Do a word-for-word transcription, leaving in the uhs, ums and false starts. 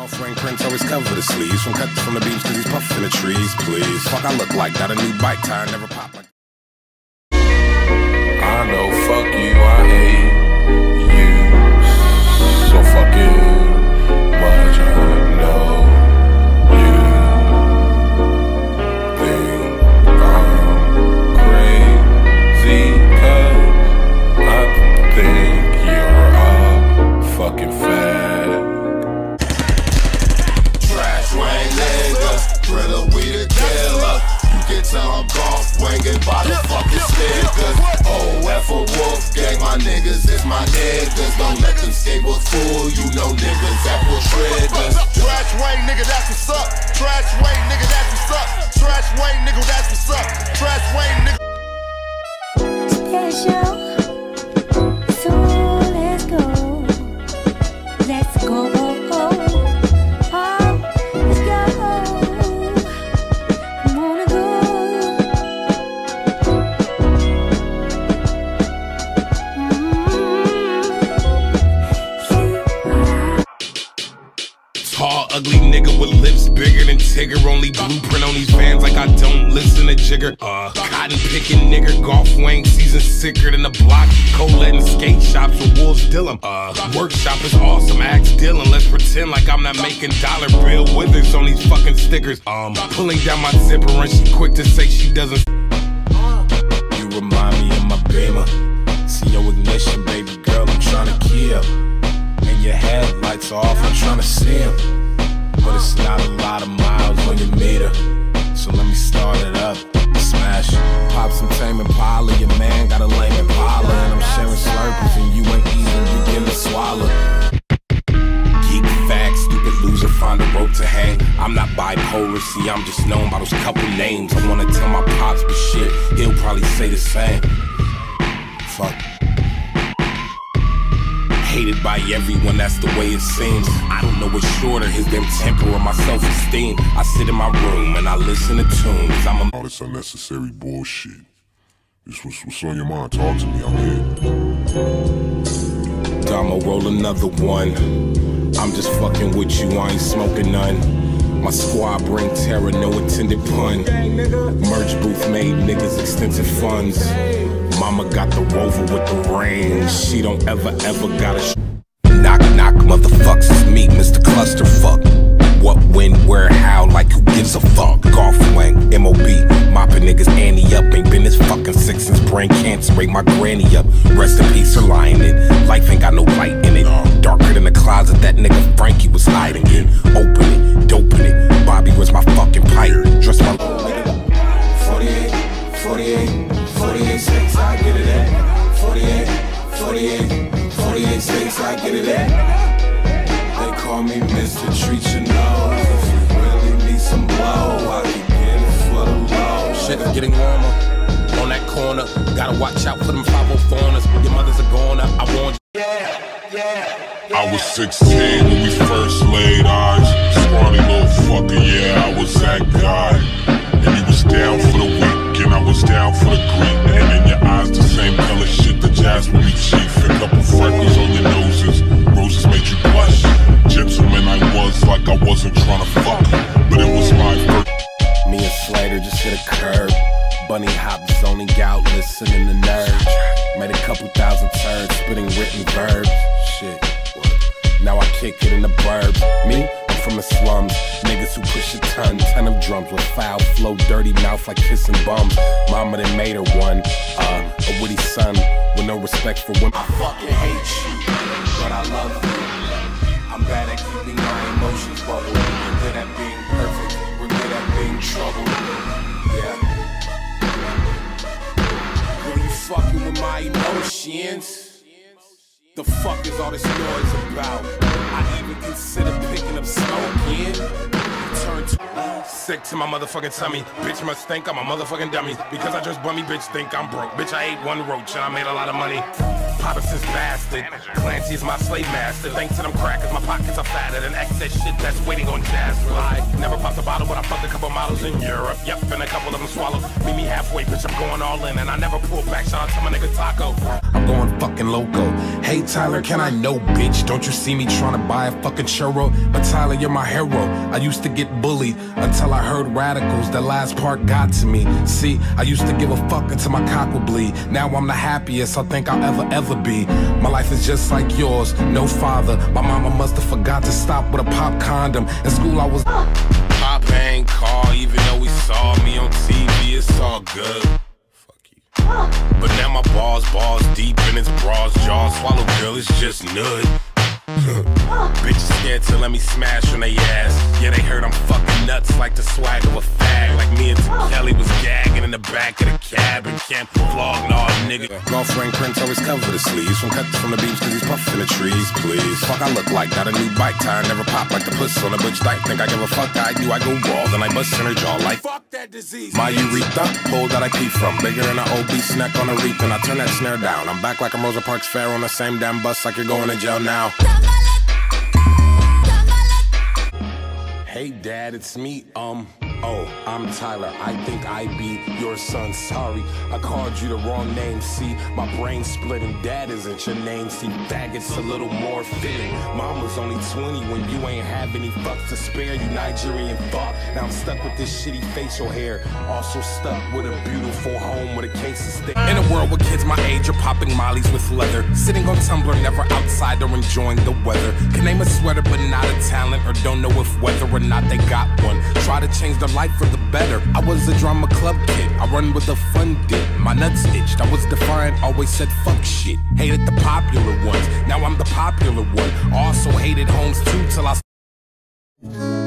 Golf ring prints always cover the sleeves. From cuts from the beams cause he's puffing the trees, please. Fuck I look like, got a new bike tire, never pop like. I know, fuck you, I hate you so fucking much. I know you think I'm crazy cause I think you're a fucking fag. Trash wang nigga, thriller, we the killer. You can tell I'm golf wangin' by the fucking stickers. O F a wolf gang, my niggas is my niggas. Don't let them skateboards fool you, know niggas that pull triggers. Trash wang nigga, that's what's up. Trash wang nigga, that's what's up. Trash wang nigga, that's what's up. Trash wang nigga. Special. So let's go. Let's go. Tall, ugly nigga with lips bigger than Tigger. Only blueprint on these fans like I don't listen to Jigger. Uh, cotton picking nigga, golf wang season sicker than the block. Colette and skate shops with wolves Dillon. Uh, workshop is awesome, ask Dylan. Let's pretend like I'm not making dollar bill withers on these fucking stickers. Um, pulling down my zipper and she quick to say she doesn't. You remind me of my Beamer. See your ignition, baby girl, I'm trying to kill. Your headlights off, I'm tryna see him. But it's not a lot of miles on your meter. So let me start it up, smash. Pop some Tame Impala, your man got a lame Impala. And I'm sharing Slurpees and you ain't even begin to swallow. Geek facts, stupid loser, find a rope to hang. I'm not bipolar, see I'm just known by those couple names. I wanna tell my pops, but shit, he'll probably say the same. Fuck. Hated by everyone, that's the way it seems. I don't know what's shorter, his damn temper or my self-esteem. I sit in my room and I listen to tunes. I'm a all this unnecessary bullshit. This was what's on your mind. Talk to me, I'm here. I'ma roll another one. I'm just fucking with you, I ain't smoking none. My squad bring terror, no intended pun. Merch booth made niggas extensive funds. Mama got the Rover with the range. She don't ever, ever gotta sh knock, knock, motherfuckers, it's me, Mister Clusterfuck. What, when, where, how, like who gives a fuck? Golf wang, M O B, mopping niggas Annie up. Ain't been this fucking sick since brain cancer ate my granny up. Rest in peace, her lying it. Life ain't got no light in it. Darker than the closet that nigga Frankie was hiding in. Open it, doping it. Bobby was my fucking pipe. Dress my forty-eight, forty-eight. forty-eight states, I get it at. forty-eight, forty-eight, forty-eight states, I get it at. They call me Mister Treat Your Nose. If you really need some blow, I can get it for the low. Shit is getting warmer on that corner. Gotta watch out for them five oh fours. Your mothers are gone up, I warned you. Yeah, yeah. I was sixteen when we first laid eyes. Scrawny little fucker, yeah, I was that guy. And he was down for the week. And I was down for the green. And in your eyes the same color shit, the jasmine chief. A couple freckles on your noses, roses made you blush. Gentleman I was, like I wasn't trying to fuck, but it was my first. Me and Slater just hit a curb. Bunny hop zoning out, listening to nerves. Made a couple thousand turds, spitting written verbs. Shit, now I kick it in the burbs. Me? From the slums, niggas who push a ton, ten of drums with foul flow, dirty mouth like kissing bums. Mama then made her one, uh, a witty son with no respect for women. I fucking hate you, but I love you. I'm bad at keeping my emotions bubbled. We're good at being perfect, we're good at being troubled. Yeah. Who you fucking with my emotions? The fuck is all this noise about? I even consider picking up smoking. Turn to sick to my motherfucking tummy. Bitch must think I'm a motherfucking dummy. Because I just bummy, bitch think I'm broke. Bitch, I ate one roach and I made a lot of money. poppin' since bastard. Clancy's my slave master. Thanks to them crackers, my pockets are fatter than excess shit that's waiting on Jasper. I never popped a bottle, but I fucked a couple models in Europe. Yep, and a couple of them swallowed. Meet me halfway, bitch, I'm going all in, and I never pull back. Shout out to my nigga Taco. I'm going fucking loco. Hey Tyler, can I know, bitch? Don't you see me trying to buy a fucking churro? But Tyler, you're my hero. I used to get bullied until I heard radicals. The last part got to me. See, I used to give a fuck until my cock would bleed. Now I'm the happiest I think I'll ever, ever be. My life is just like yours, no father. My mama must have forgot to stop with a pop condom. In school I was Pop ain't call, even though he saw me on T V, it's all good. Fuck you. But now my balls, balls deep in its bras, jaws swallow, girl, it's just nud. Bitches scared to let me smash on they ass. Yeah, they heard I'm fucking nuts like the swag of a fag. Like me and T. Kelly was gagging in the back of the cab and can't vlog, nah, nigga. Girlfriend Prince always cover the sleeves from cuts from the beams cause he's puffing the trees, please. Fuck I look like, got a new bike tire, never pop like the puss on a bitch dyke. Think I give a fuck, I do, I go raw, then I bust in her jaw like fuck that disease. My urethra, hole that I keep from, bigger than an obese neck on a reap, and I turn that snare down. I'm back like I'm Rosa Parks Fair on the same damn bus like you're going to jail now. Hey dad, it's me, um, oh, I'm Tyler, I think I be your son, sorry, I called you the wrong name, see, my brain splitting, dad isn't your name, see, faggot's a little more fitting, mom was only twenty when you ain't have any fucks to spare, you Nigerian fuck, now I'm stuck with this shitty facial hair, also stuck with a beautiful home with a case of stick. In a world where kids my age are popping mollies with leather, sitting on Tumblr, never outside or enjoying the weather, can name a sweater but not a talent, or don't know if whether or not they got one. Try to change their life for the better. I was a drama club kid. I run with a fun dip. My nuts itched. I was defiant. Always said fuck shit. Hated the popular ones. Now I'm the popular one. Also hated homes too till I